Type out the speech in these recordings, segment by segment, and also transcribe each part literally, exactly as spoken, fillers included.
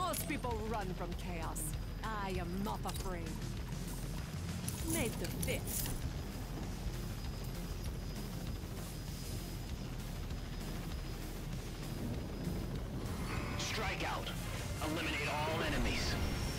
Most people run from chaos. I am not afraid. Made to fit. Strike out. Eliminate all enemies.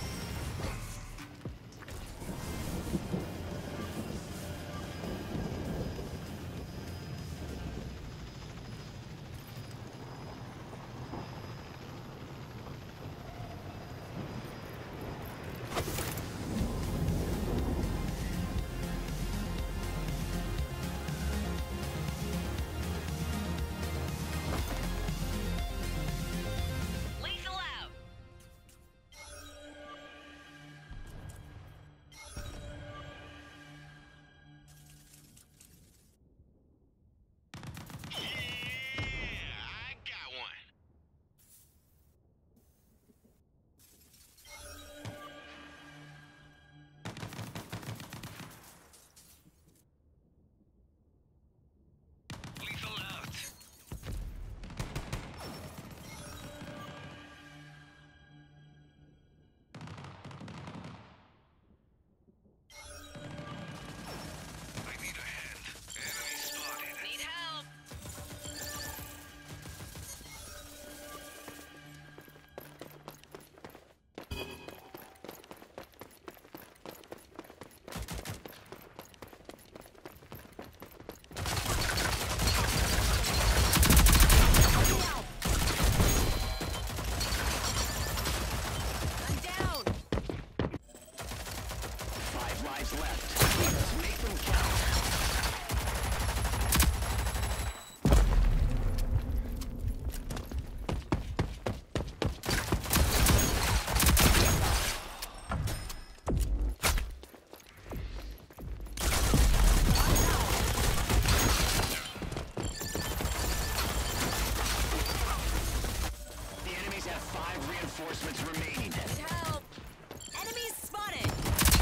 Reinforcements remaining. Help! Enemies spotted!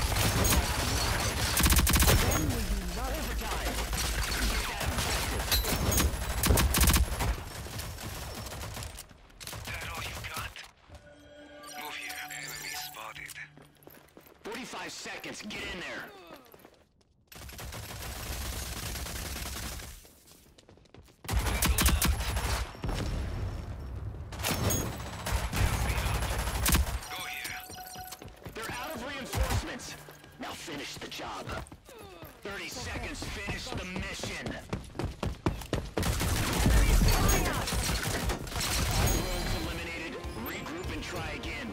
Overtime! That all you got? Move here. Enemy spotted. forty-five seconds. Get in there. Now finish the job. thirty seconds, finish the mission. All rogues eliminated. Regroup and try again.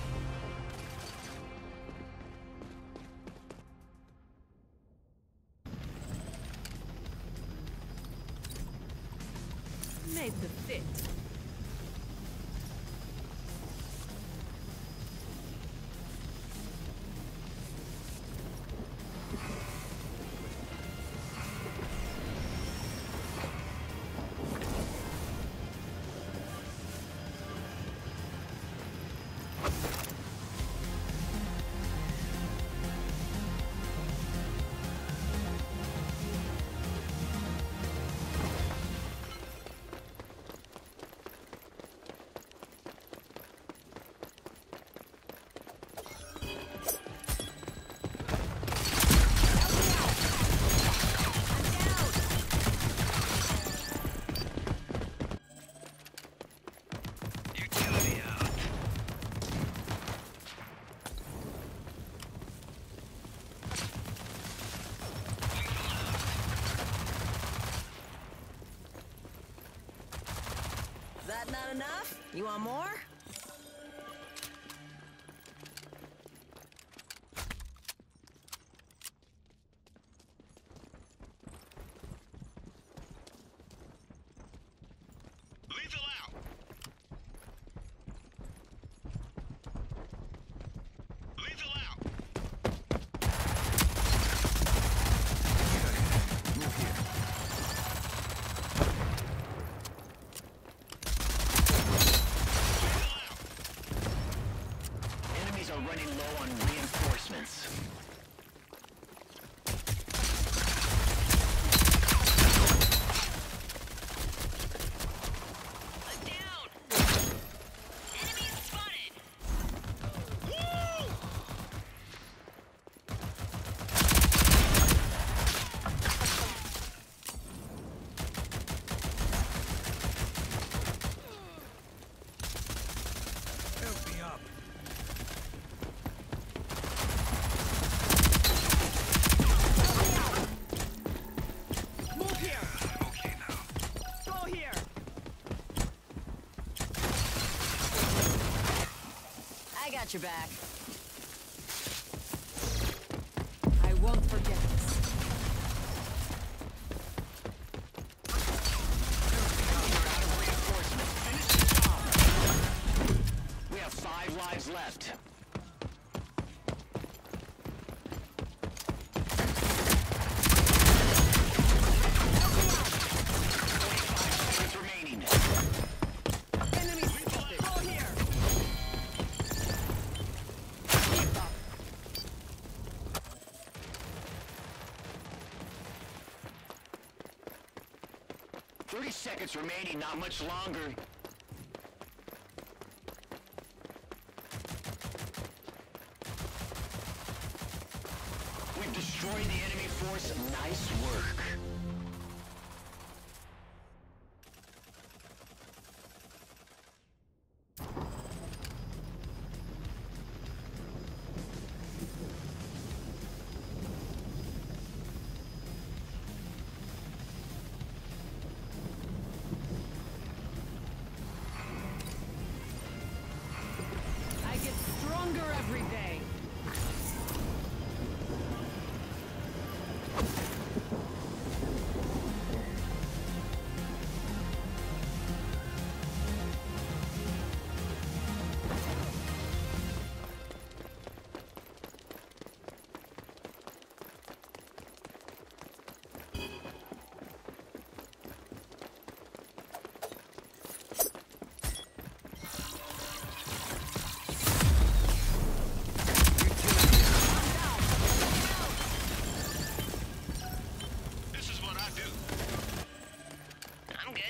Made to fit. That not enough? You want more? Lethal out! Lethal out! Move here. Enemies are running low on reinforcements. I'm down! Enemies spotted! got your back. I won't forget this. We have five lives left. twenty-five seconds remaining. Enemies spotted. All here. thirty seconds remaining, not much longer. We've destroyed the enemy force. Nice work. I get stronger every day. This is what I do. I'm good.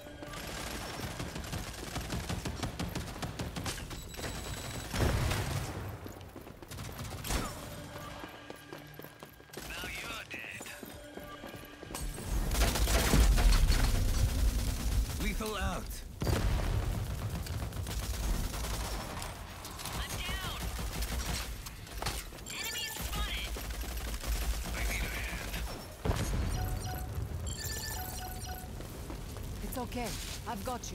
Now you're dead. Lethal out. I'm down. Enemy is spotted. I need a hand. It's okay. I've got you.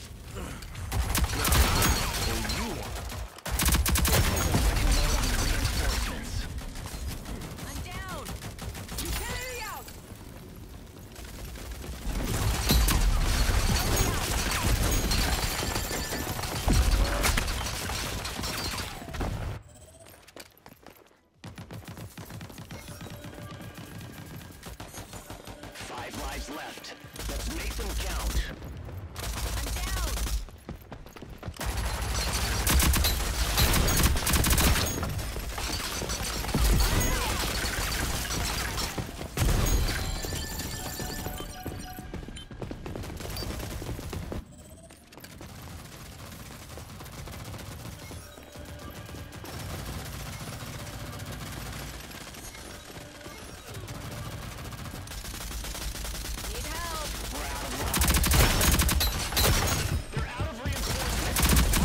Reinforcements. I'm down. You carry me out. Five lives left. Let's make them count. I'm down. Need help. We're out of lives. They're out of reinforcements.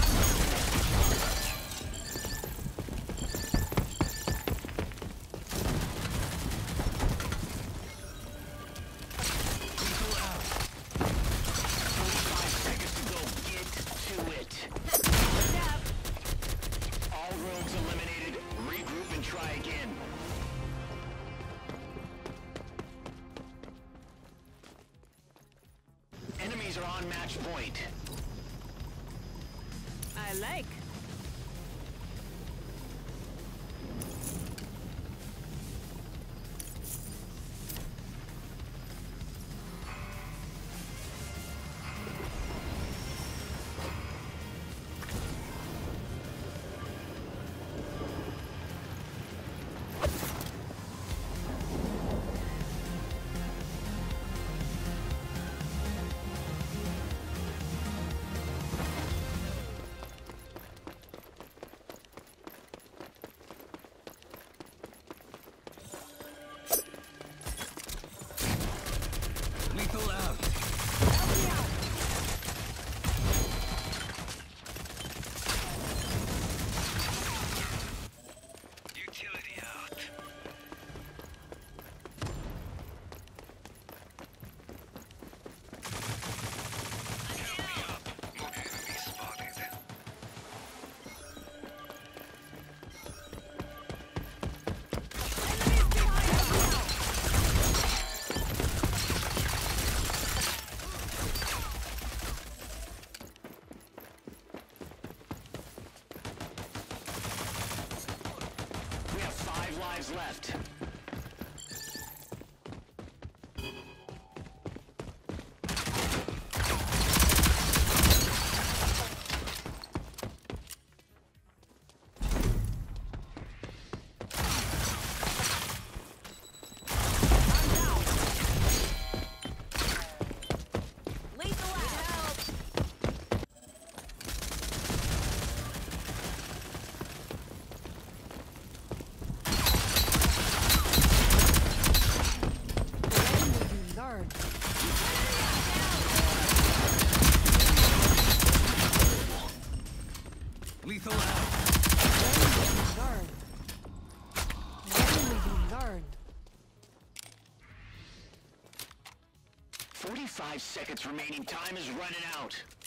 Lethal out. twenty-five seconds to go. Get to it. Step. All rogues eliminated. Regroup and try again. Enemies are on match point. I like. seconds left. Lethal out. Learn. When will you learn? forty-five seconds remaining. Time is running out.